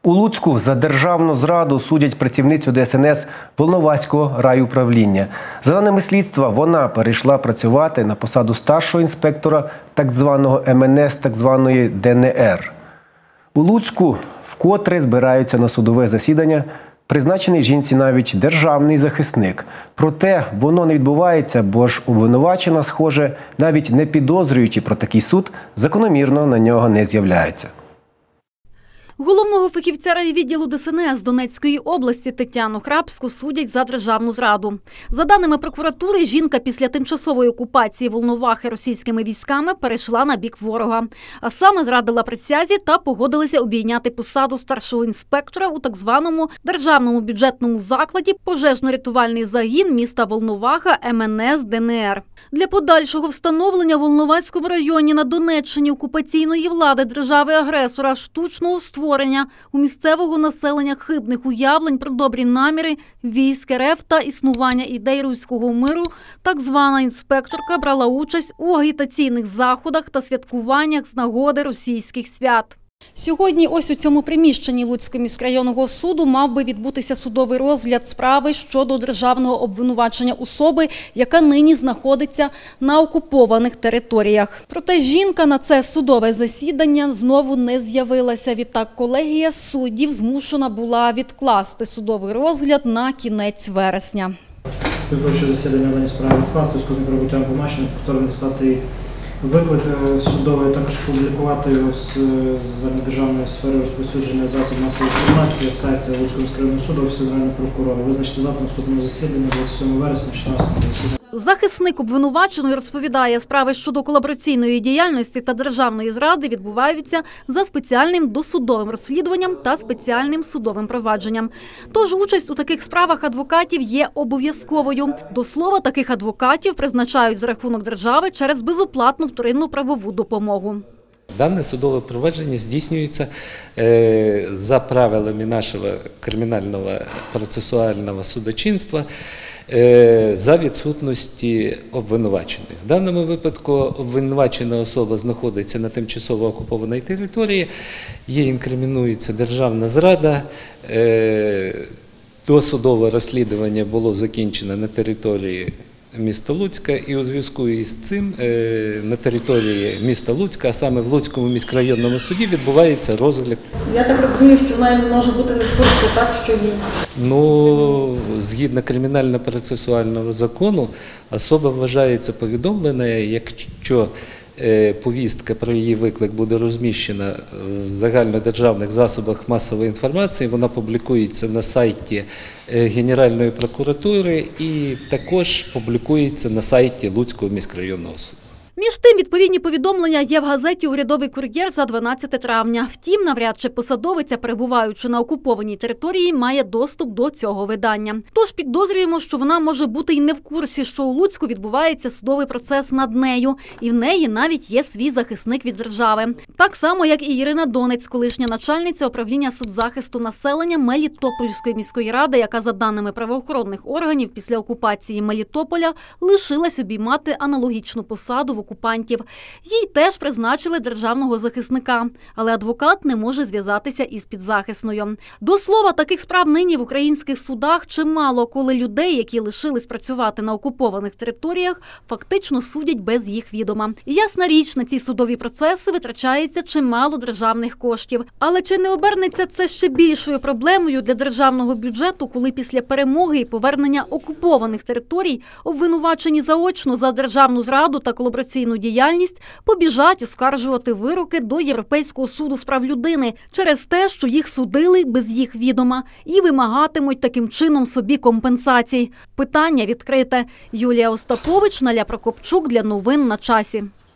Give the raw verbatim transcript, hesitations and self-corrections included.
У Луцьку за державну зраду судять працівницю Де Ес Ен Ес Волноваського райуправління. За даними слідства, вона перейшла працювати на посаду старшого інспектора так званого Ем Ен Ес, так званої Де Ен Ер. У Луцьку вкотре збираються на судове засідання. Призначений жінці навіть державний захисник. Проте воно не відбувається, бо ж обвинувачена, схоже, навіть не підозрюючи про такий суд, закономірно на нього не з'являється. Головного фахівця райвідділу Де Ес Ен Ес Донецької області Тетяну Храпську судять за державну зраду. За даними прокуратури, жінка після тимчасової окупації Волновахи російськими військами перейшла на бік ворога. А саме зрадила присязі та погодилася обійняти посаду старшого інспектора у так званому державному бюджетному закладі пожежно-рятувальний загін міста Волноваха Ем Ен Ес Де Ен Ер. Для подальшого встановлення в Волноваському районі на Донеччині окупаційної влади держави-агресора штучного створення у місцевого населення хибних уявлень про добрі наміри військ Ер Еф та існування ідей руського миру, так звана інспекторка брала участь у агітаційних заходах та святкуваннях з нагоди російських свят. Сьогодні ось у цьому приміщенні Луцького міськрайонного суду мав би відбутися судовий розгляд справи щодо державного обвинувачення особи, яка нині знаходиться на окупованих територіях. Проте жінка на це судове засідання знову не з'явилася. Відтак колегія суддів змушена була відкласти судовий розгляд на кінець вересня. Підготовче засідання в даній справі відкласти, з прибуттям помічення, повторно дістати виклик судовий, також публікувати його з загальнодержавної сфери розповсюдження засобів масової інформації, сайті Луцького міськрайонного суду, Офісу Генерального прокурора. Визначити дату наступного засідання двадцять сьомого вересня шістнадцятого засідання. Захисник обвинуваченої розповідає, справи щодо колабораційної діяльності та державної зради відбуваються за спеціальним досудовим розслідуванням та спеціальним судовим провадженням. Тож участь у таких справах адвокатів є обов'язковою. До слова, таких адвокатів призначають за рахунок держави через безоплатну вторинну правову допомогу. Дане судове провадження здійснюється е, за правилами нашого кримінального процесуального судочинства е, за відсутності обвинувачених. В даному випадку обвинувачена особа знаходиться на тимчасово окупованій території, їй інкримінується державна зрада. Е, досудове розслідування було закінчено на території міста Луцька, і у зв'язку із цим на території міста Луцька, а саме в Луцькому міськрайонному суді, відбувається розгляд. Я так розумію, що вона не може бути не в курсі, так, що їй? Ну, згідно кримінально-процесуального закону, особа вважається повідомленою, якщо повістка про її виклик буде розміщена в загальнодержавних засобах масової інформації, вона публікується на сайті Генеральної прокуратури і також публікується на сайті Луцького міськрайонного суду. Між тим, відповідні повідомлення є в газеті «Урядовий кур'єр» за дванадцяте травня. Втім, навряд чи посадовиця, перебуваючи на окупованій території, має доступ до цього видання. Тож підозрюємо, що вона може бути й не в курсі, що у Луцьку відбувається судовий процес над нею, і в неї навіть є свій захисник від держави. Так само, як і Ірина Донець, колишня начальниця управління соцзахисту населення Мелітопольської міської ради, яка, за даними правоохоронних органів, після окупації Мелітополя лишилась обіймати аналогічну посаду в окупантів. Їй теж призначили державного захисника, але адвокат не може зв'язатися із підзахисною. До слова, таких справ нині в українських судах чимало, коли людей, які лишились працювати на окупованих територіях, фактично судять без їх відома. Ясна річ, на ці судові процеси витрачається чимало державних коштів. Але чи не обернеться це ще більшою проблемою для державного бюджету, коли після перемоги і повернення окупованих територій обвинувачені заочно за державну зраду та колабораційну діяльність побіжать оскаржувати вироки до Європейського суду з прав людини через те, що їх судили без їх відома, і вимагатимуть таким чином собі компенсацій. Питання відкрите. Юлія Остапович, Наля Прокопчук для новин на часі.